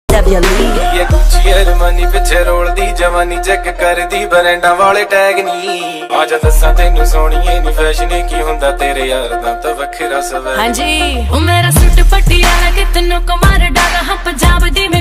ये Gucci Armani पिछे रोलदी जवानी चेक करदी बरैंडा वाले टैग नी आजा दसा तेनू सोहणीए नी फैशन की हुंदा तेरे यार दा तां वखरा सवै। हाँ जी, ओ मेरा सूट पटियाला कितनों को मार डाला, हाँ पंजाब दी